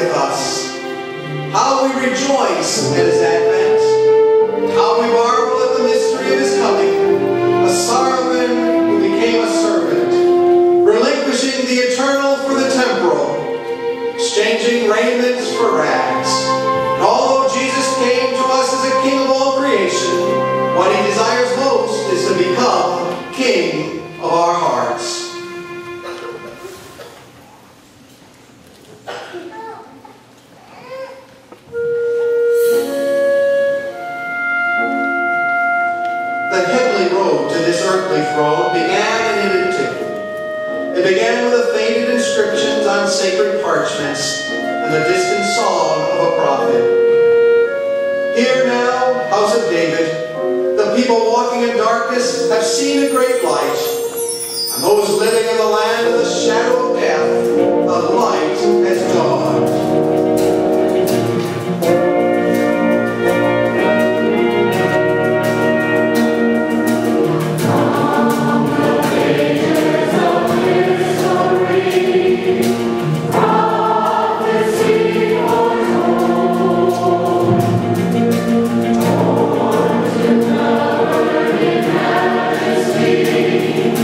with us. How we rejoice at his advent. How we marvel at the mystery of his coming. A servant who became a servant, relinquishing the eternal for the temporal, exchanging raiments for rags. And although Jesus came to us as a king of all creation, what he desires most is to become king of our hearts. The heavenly road to this earthly throne began in antiquity. It began with the faded inscriptions on sacred parchments and the distant song of a prophet. Here now, house of David, the people walking in darkness have seen a great light. And those living in the land of the shadow of death, the light has dawned.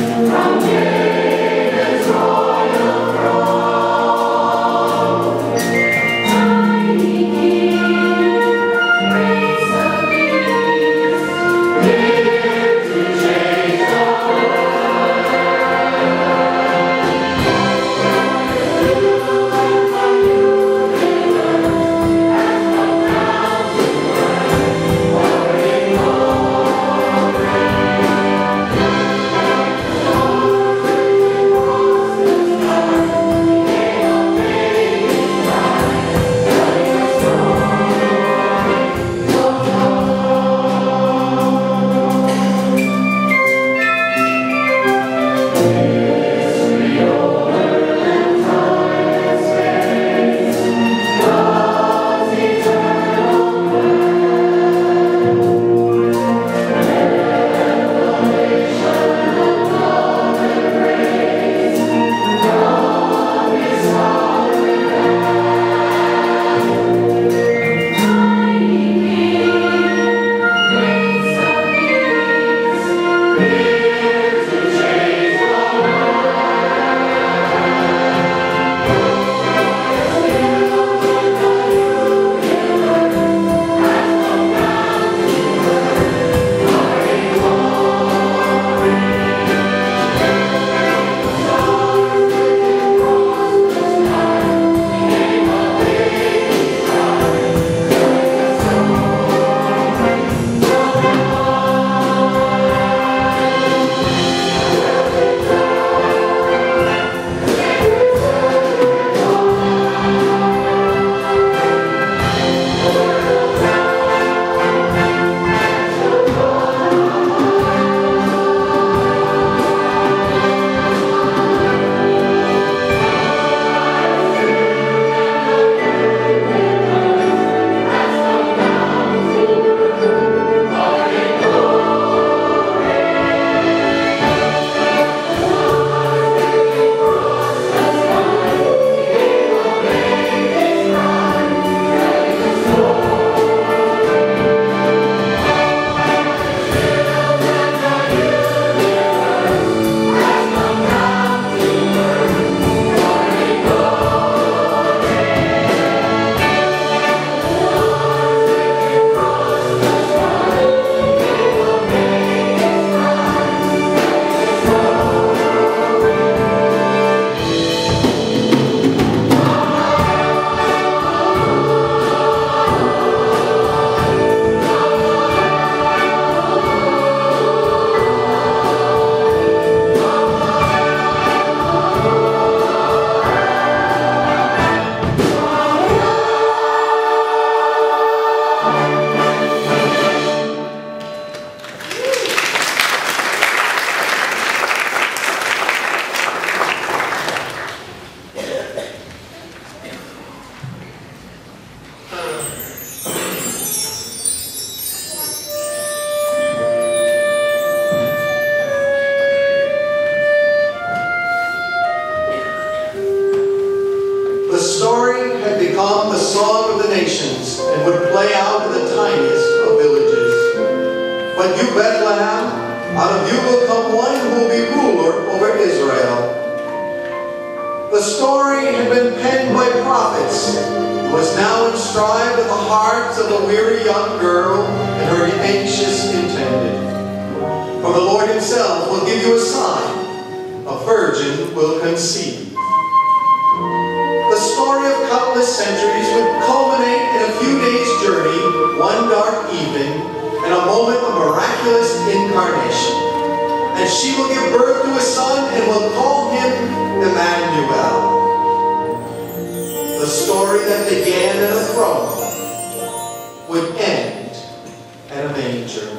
From David's royal throne. story had been penned by prophets, and was now inscribed in the hearts of the weary young girl and her anxious intended. For the Lord himself will give you a sign. A virgin will conceive. The story of countless centuries would culminate in a few days' journey, one dark evening, and a moment of miraculous incarnation. And she will give birth to a son and will call him Emmanuel. The story that began at a throne would end at a manger.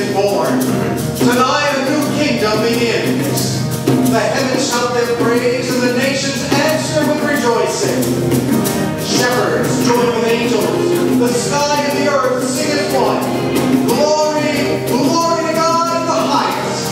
is born. Tonight a new kingdom begins. The heavens shout their praise and the nations answer with rejoicing. Shepherds join with angels. The sky and the earth sing as one. Glory, glory to God in the highest.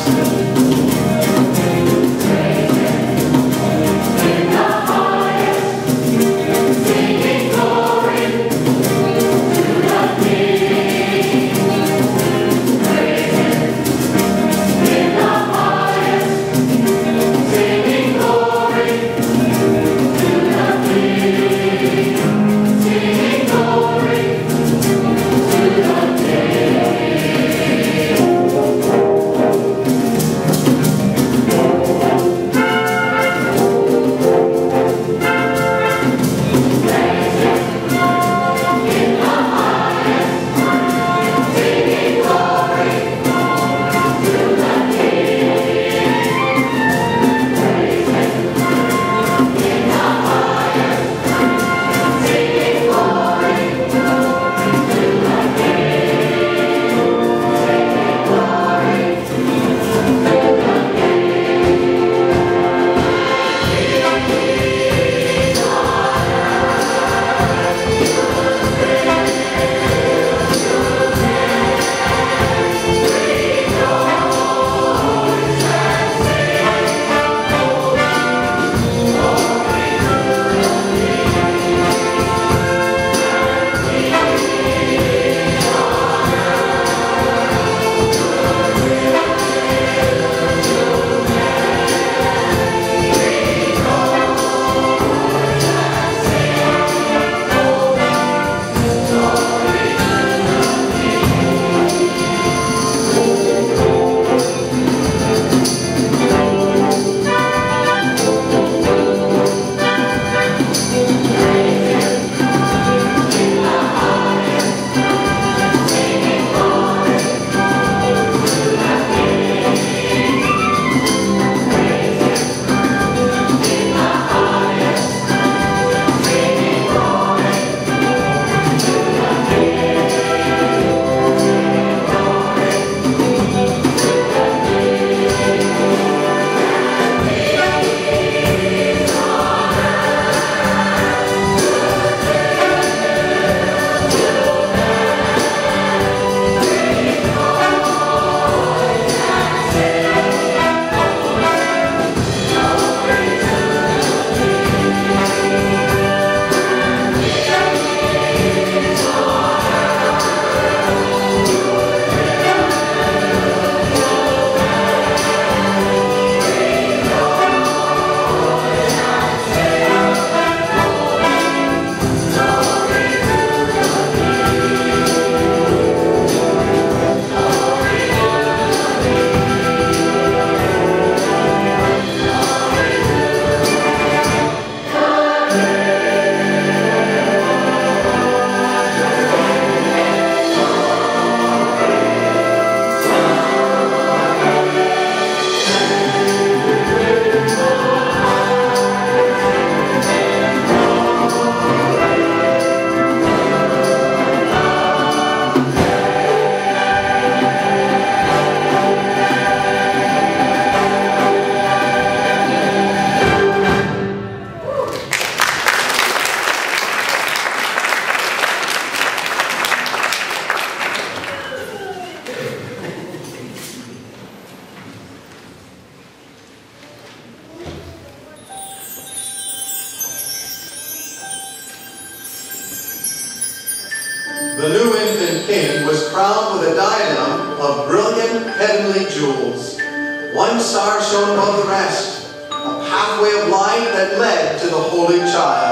The new infant king was crowned with a diadem of brilliant heavenly jewels. One star shone above the rest, a pathway of light that led to the holy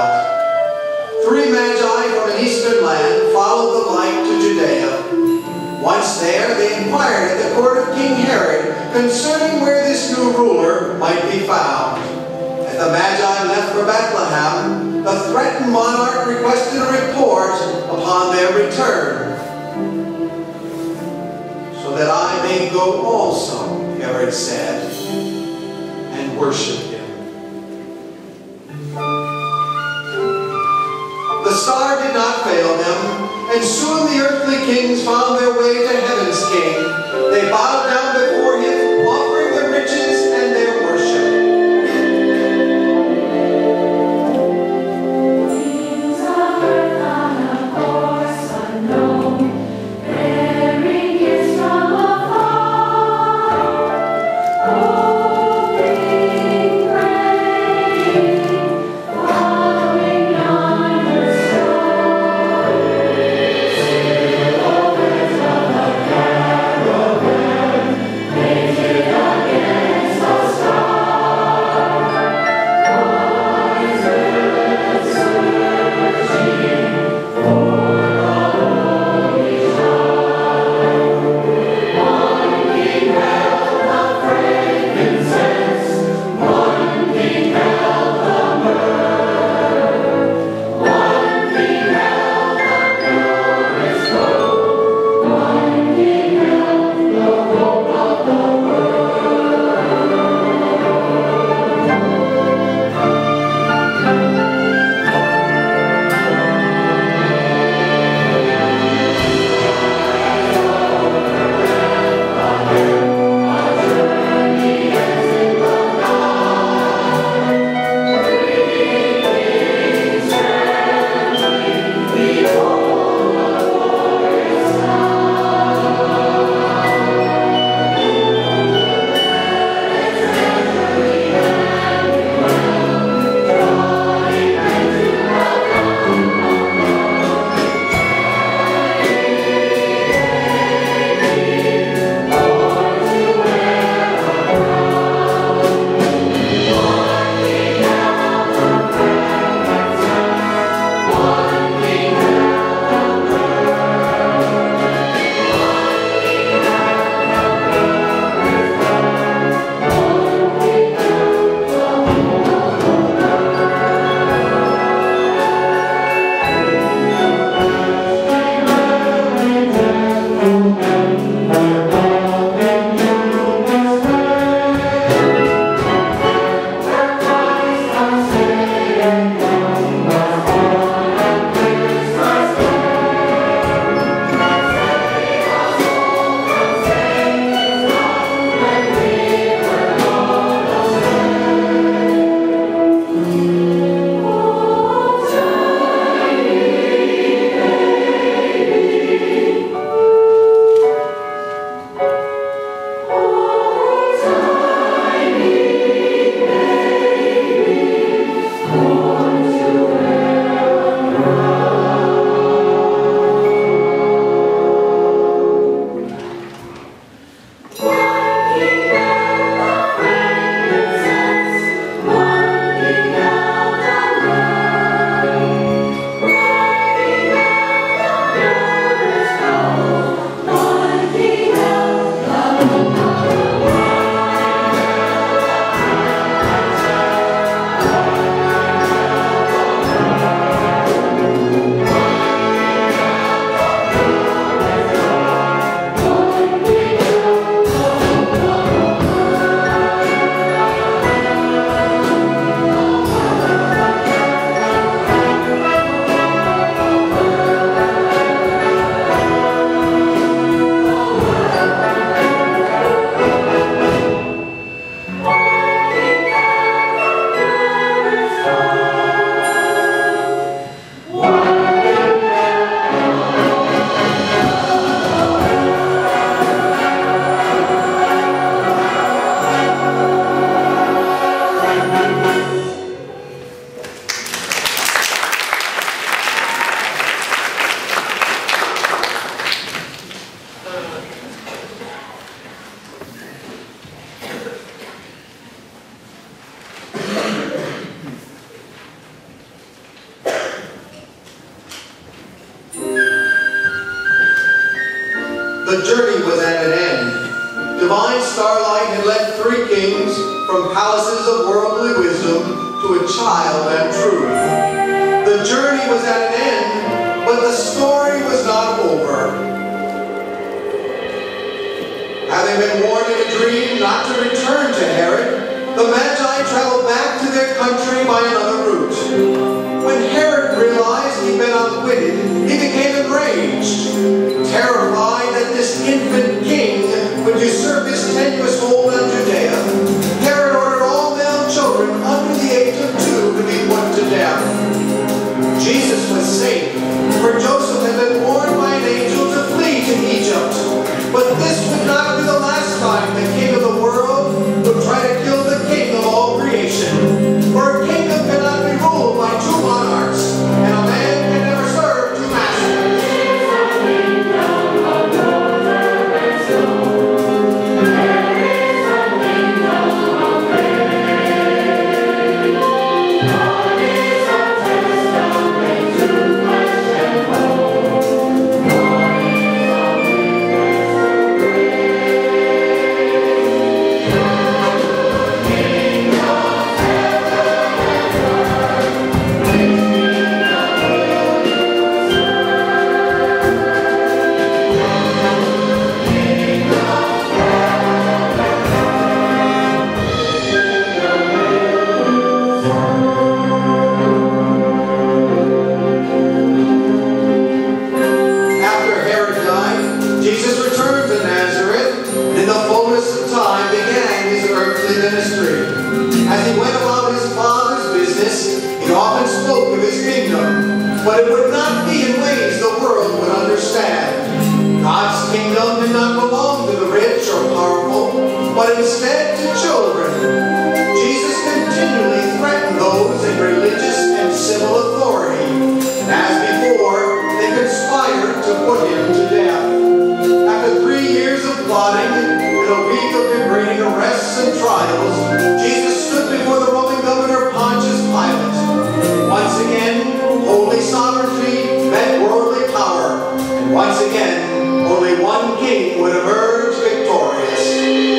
child. 3 magi from an eastern land followed the light to Judea. Once there, they inquired at the court of King Herod concerning where this new ruler might be found. As the magi left for Bethlehem, the threatened monarch requested a report upon their return. So that I may go also, Herod said, and worship him. The star did not fail them, and soon the earthly kings found their way to heaven's king. They bowed down before him, offering their riches and their worship. Kings of earth on a horse unknown, bearing gifts from afar, hoping, praying, following yonder star. Silhouettes of a caravan, painted against the star. Wise men searching for the holy child. One king held the frankincense, one king held the myrrh, one king held the purest gold, one king held the hope of the The journey was at an end. Divine starlight had led 3 kings from palaces of worldly wisdom to a child and truth. The journey was at an end, but the story was not over. Having been warned in a dream not to return to Herod, the Magi traveled back to their country by another route. When Herod realized he'd been outwitted, he became enraged, terrified that this infant king would but instead to children. Jesus continually threatened those in religious and civil authority, and as before, they conspired to put him to death. After 3 years of plotting, in a week of degrading arrests and trials, Jesus stood before the Roman governor Pontius Pilate. Once again, holy sovereignty met worldly power, and once again, only one king would emerge victorious.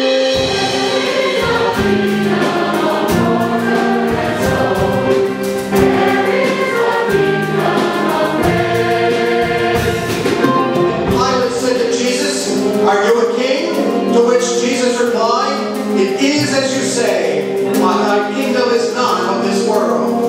Pilate said to Jesus, "Are you a king?" To which Jesus replied, "It is as you say, but thy kingdom is not of this world."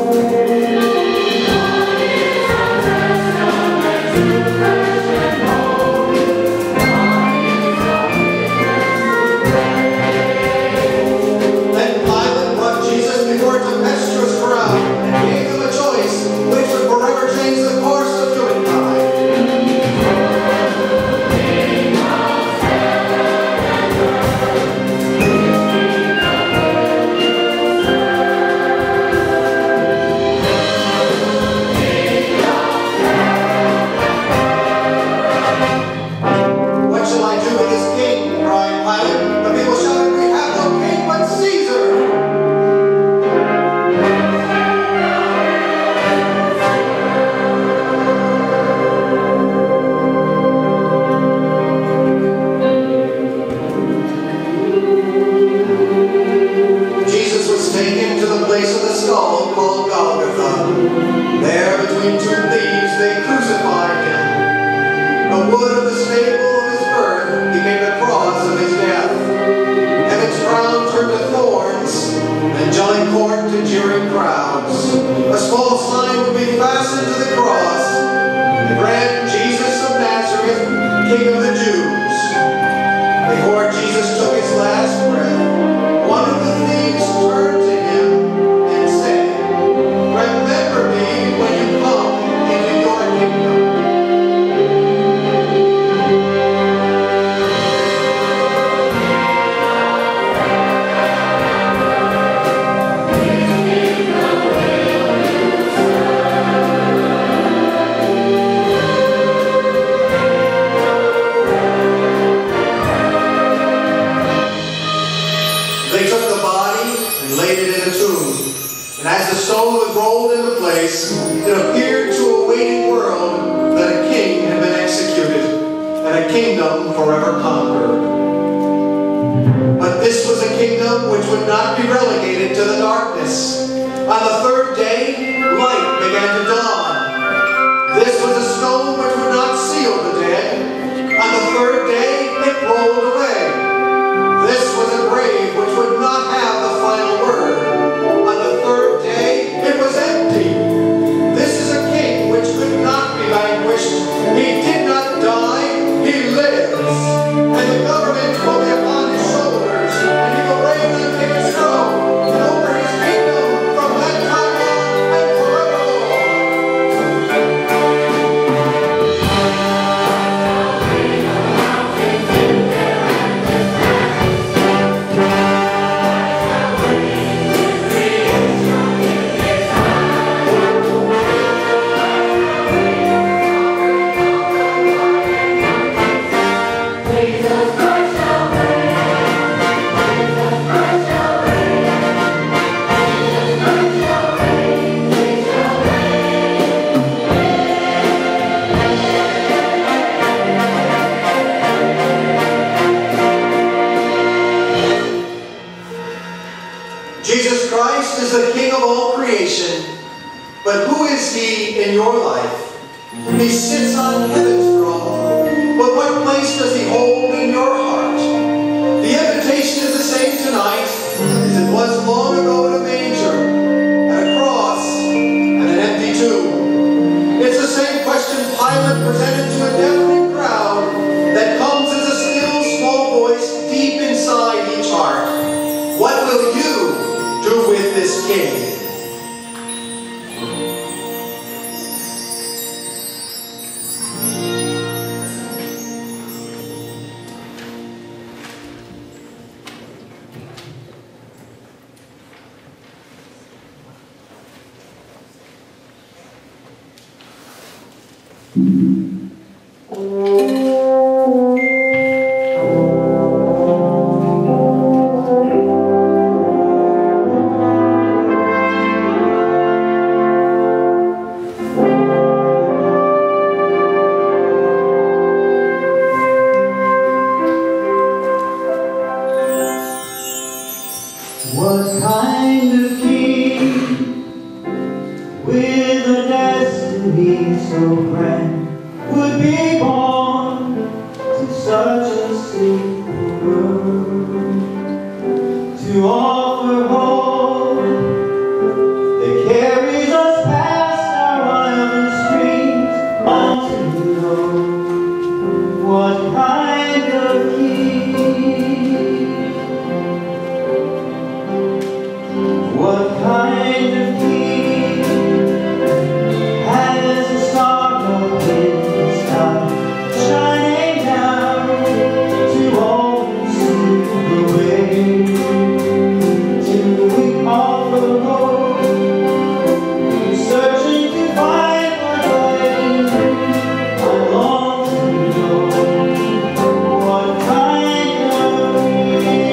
What kind of king with a destiny so grand would be born to such a simple world, to offer hope that carries us past our wildest dreams? Want to know what kind of king, what kind of king has a star up in the sky, shining down to always see the way? Till we offer hope, searching to find our way. I long to know what kind of king.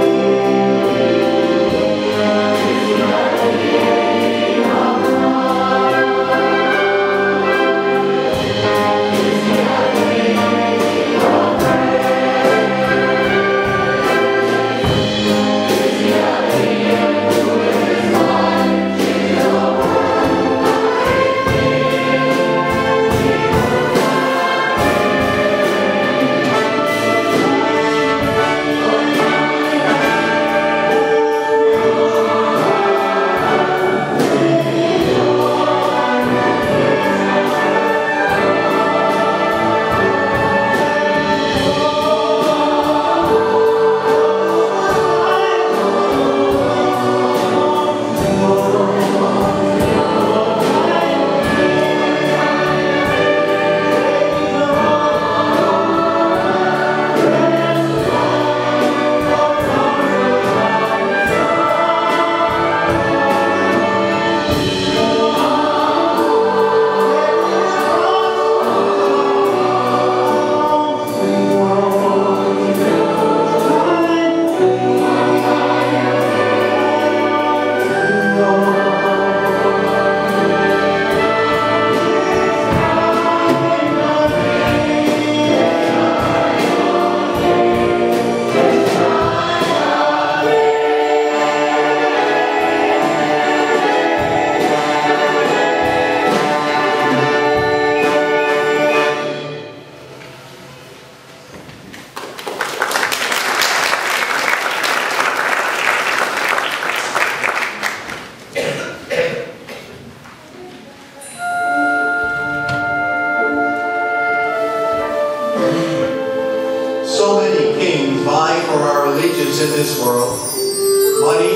So many kings vie for our allegiance in this world. Money,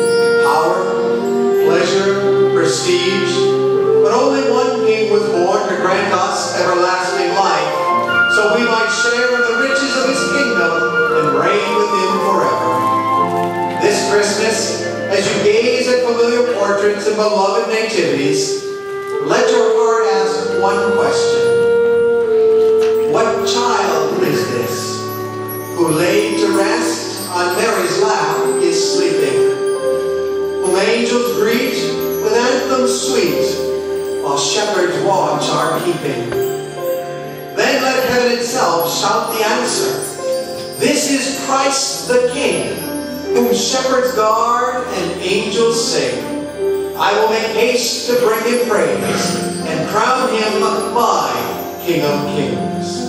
power, pleasure, prestige. But only one king was born to grant us everlasting life, so we might share in the riches of his kingdom and reign with him forever. This Christmas, as you gaze at familiar portraits and beloved nativities, let your heart ask one question. What child is this, who laid to rest on Mary's lap is sleeping, whom angels greet with anthems sweet, while shepherds watch are keeping? Then let heaven itself shout the answer. This is Christ the King, whom shepherds guard and angels sing. I will make haste to bring him praise, and crown him my King of Kings.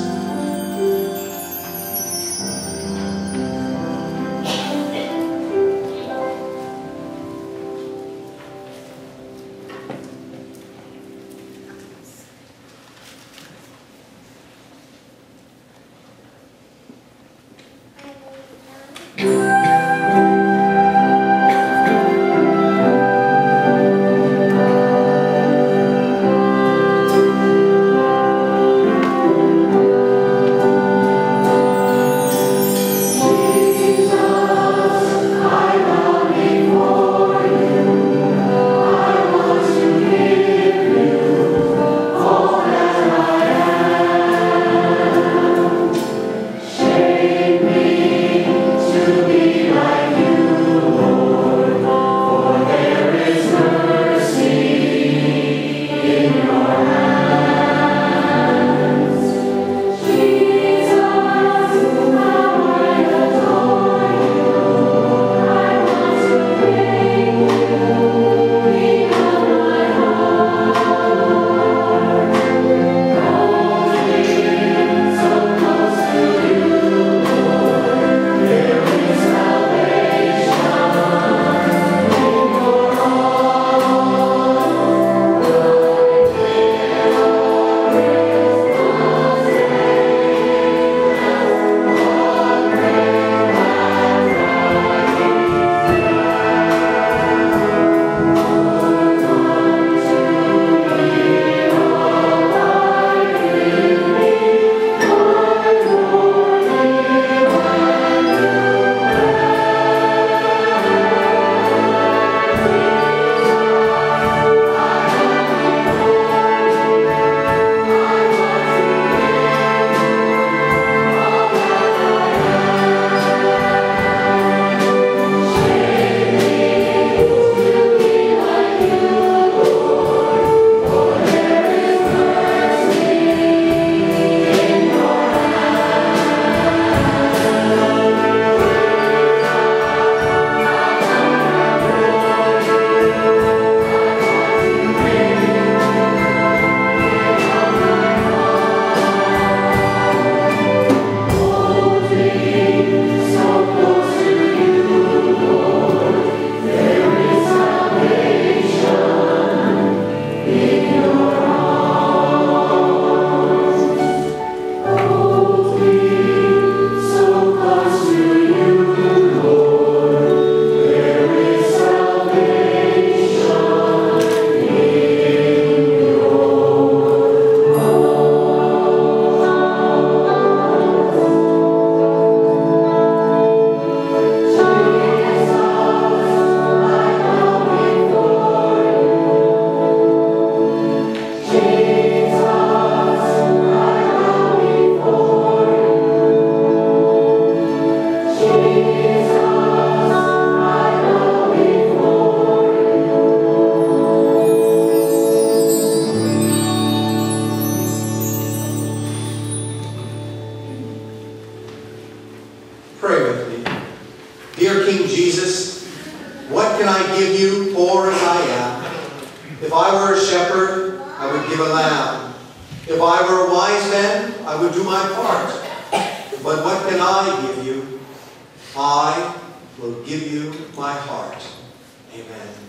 you, poor as I am. If I were a shepherd, I would give a lamb. If I were a wise man, I would do my part. But what can I give you? I will give you my heart. Amen.